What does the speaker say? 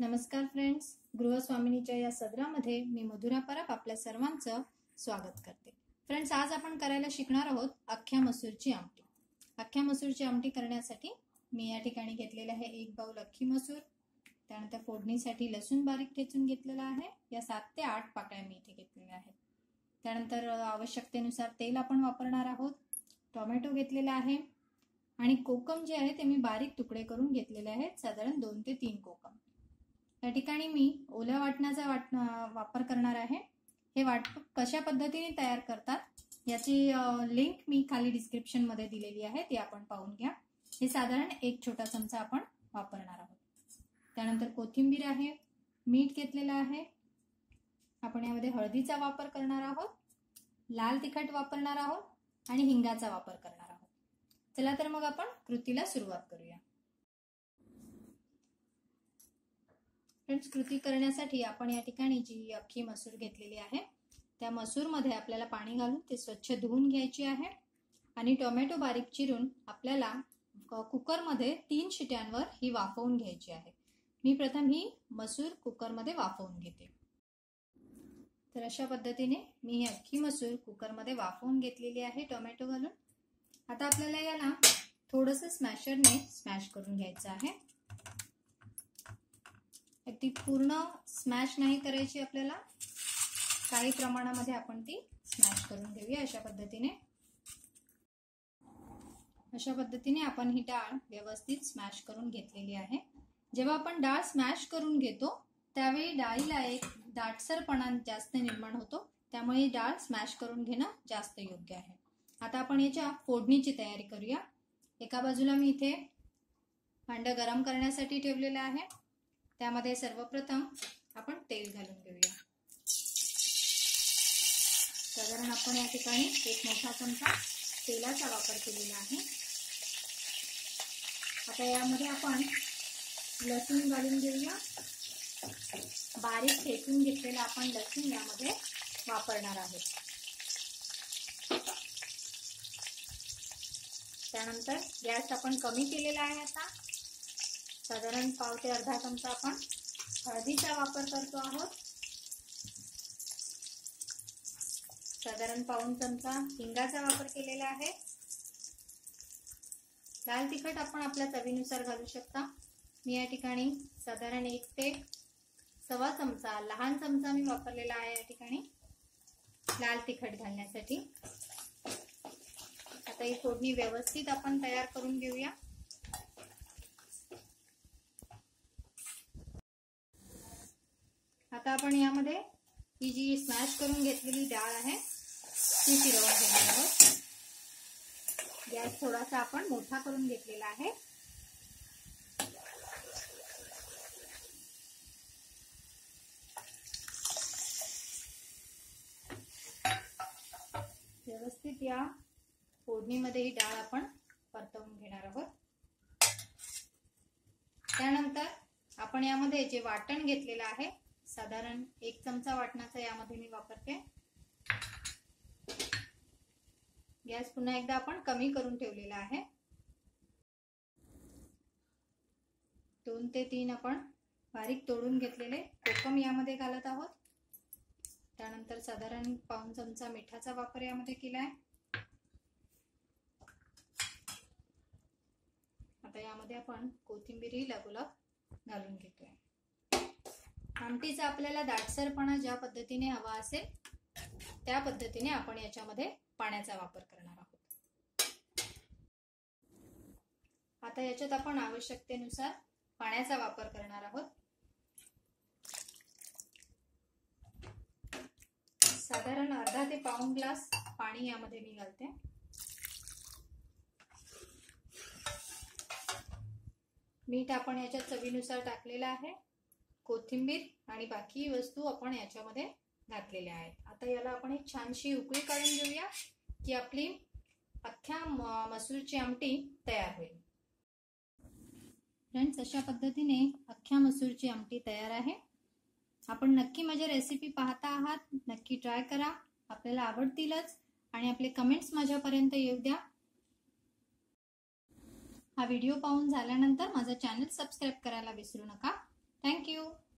नमस्कार फ्रेंड्स, गृहस्वामिनीच्या या सदरामध्ये मी मधुरा परब आपल्या सर्वांचं स्वागत करते। फ्रेंड्स, आज आपण करायला शिकणार आहोत अख्ख्या मसूरची आमटी। अख्ख्या मसूरची आमटी करण्यासाठी मी या ठिकाणी घेतलेले आहे 1 बाउल अख्खी मसूर। त्यानंतर फोडणीसाठी लसूण बारीक ठेचून घेतलेला आहे। या 7 ते 8 पाकळ्या मी इथे घेतलेल्या आहेत। त्यानंतर आवश्यकतेनुसार तेल आपण वापरणार आहोत। टोमॅटो घेतलेला आहे आणि कोकम जे आहे ते मी बारीक तुकडे करून घेतलेले आहेत, साधारण 2 ते 3 कोकम। या ठिकाणी मी ओल्या वाटणाचा वापर करणार आहे। हे वाटप कशा पद्धतीने तयार करतात याची लिंक मी खाली डिस्क्रिप्शन मध्ये दिलेली आहे, ती आपण पाहून घ्या। हे साधारण 1 छोटा चमचा आपण वापरणार आहोत। त्यानंतर कोथिंबीर आहे, मीठ घेतलेलं आहे, आपण यामध्ये हळदीचा वापर करणार आहोत, लाल तिखट वापरणार आहोत आणि हिंगाचा वापर करणार आहोत। चला तर मग आपण कृतीला सुरुवात करूया। फ्रेंड्स, कृती करण्यासाठी आपण या ठिकाणी जी अख्खी मसूर घेतलेली आहे त्या मसूर मध्ये आपल्याला पाणी घालून ते स्वच्छ धुवून घ्यायची आहे आणि टोमॅटो बारीक चिरून आपल्याला कुकर मध्ये 3 शिट्यांवर ही वाफवून घ्यायची आहे। मी प्रथम ही मसूर कुकर मध्ये वाफवून घेते। तर अशा पद्धतीने मी ही अख्खी मसूर कुकर मध्ये वाफवून घेतलेली आहे टोमॅटो घालून। आता आपल्याला याला थोडंसं स्मॅशरने स्मॅश करून घ्यायचं आहे। ती पूर्ण स्मॅश नाही करायची आपल्याला, काही प्रमाणामध्ये आपण ती स्मॅश करून घेऊया। अशा पद्धतीने आपण ही डाळ व्यवस्थित स्मॅश करून घेतलेली आहे। जेव्हा आपण डाळ स्मॅश करून घेतो त्यावेळी डाळीला एक दाटसरपणा जास्त निर्माण होतो, त्यामुळे डाळ स्मॅश करून घेणं जास्त योग्य आहे। आता आपण याच्या फोडणीची तयारी करूया। एका बाजूला मी इथे भांडं गरम करण्यासाठी ठेवलेलं आहे। त्यामध्ये सर्वप्रथम आपण तेल घालून घेऊया। साधारण आपण या ठिकाणी 1 मोठा चमचा तेलाचा वापर केलेला आहे। आता यामध्ये आपण लसूण घालून घेऊया। बारीक ठेचून घेतलेला आपण लसूण यामध्ये वापरणार आहोत। त्यानंतर गॅस आपण कमी केलेला आहे। आता साधारण पाव ते अर्धा चमचा आपण हळदीचा वापर करतो आहोत। साधारण पाऊण चमचा हिंगाचा वापर केलेला आहे। लाल तिखट आपण आपल्या चवीनुसार घालू शकता। मी या ठिकाणी साधारण 1 ते सव्वा चमचा, लहान चमचा मी वापरलेला आहे या ठिकाणी लाल तिखट घालण्यासाठी। आता ही फोडणी व्यवस्थित आपण तयार करून घेऊया। आता आपण यामध्ये ही जी स्मॅश करून घेतलेली डाळ आहे ती फिरवून घेणार आहोत। गॅस थोडासा आपण मोठा करून घेतलेला आहे। व्यवस्थित या फोडणीमध्ये ही डाळ आपण परतवून घेणार आहोत। त्यानंतर आपण यामध्ये जे वाटण घेतलेलं आहे, साधारण 1 चमचा वाटणाचा यामध्ये मी वापरते। गॅस पुन्हा एकदा आपण कमी करून ठेवलेला आहे। 2 ते 3 आपण बारीक तोडून घेतलेले कोकम यामध्ये घालत आहोत। त्यानंतर साधारण पाऊण चमचा मिठाचा वापर यामध्ये केलाय। आता यामध्ये आपण कोथिंबीर लगोलग घालून घेतोय। आमटीचा आपल्याला दाटसरपणा ज्या पद्धतीने हवा असेल त्या पद्धतीने आपण याच्यामध्ये पाण्याचा वापर करणार आहोत। आता याच्यात आपण आवश्यकतेनुसार पाण्याचा वापर करणार आहोत। साधारण अर्धा ते पाऊण ग्लास पाणी यामध्ये मी घालते। मीठ आपण याच्यात चवीनुसार टाकलेलं आहे। कोथिंबीर आणि बाकी वस्तू आपण याच्यामध्ये घातलेल्या आहेत। आता याला आपण एक छानशी उकळी काढून घेऊया की आपली अख्ख्या मसूरची आमटी तयार होईल। फ्रेंड्स, अशा पद्धतीने अख्ख्या मसूरची आमटी तयार आहे। आपण नक्की माझी रेसिपी पाहता आहात, नक्की ट्राय करा, आपल्याला आवडतीलच आणि आपले कमेंट्स माझ्यापर्यंत येऊ द्या। हा व्हिडिओ पाहून झाल्यानंतर माझा चॅनल सबस्क्राइब करायला विसरू नका। थँक्यू.